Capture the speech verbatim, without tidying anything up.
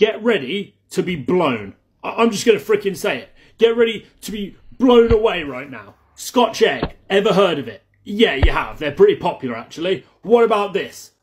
get ready to be blown. I I'm just going to freaking say it. Get ready to be blown away right now. Scotch egg. Ever heard of it? Yeah, you have. They're pretty popular, actually. What about this?